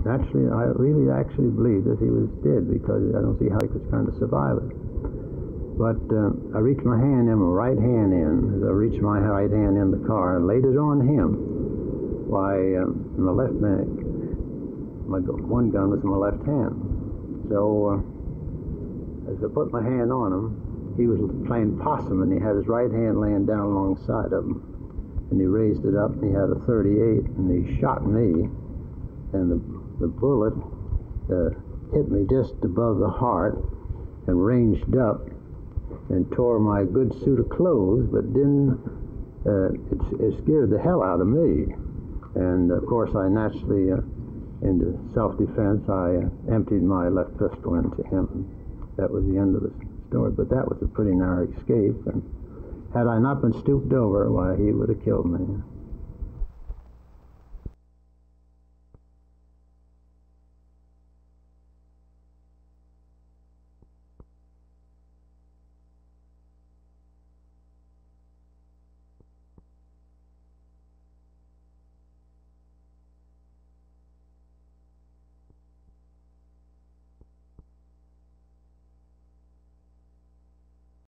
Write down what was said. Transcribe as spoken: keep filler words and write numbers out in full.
naturally, I really actually believed that he was dead, because I don't see how he could kind of survive it. But uh, I reached my hand in, my right hand in, as I reached my right hand in the car and laid it on him. Why, uh, my left hand, my one gun was in my left hand. So uh, as I put my hand on him, he was playing possum, and he had his right hand laying down alongside of him. And he raised it up, and he had a thirty-eight, and he shot me, and the, the bullet uh, hit me just above the heart and ranged up and tore my good suit of clothes, but didn't, uh, it, it scared the hell out of me. And of course, I naturally, uh, into self-defense, I uh, emptied my left pistol into him. That was the end of the story, but that was a pretty narrow escape, and had I not been stooped over, why, he would have killed me.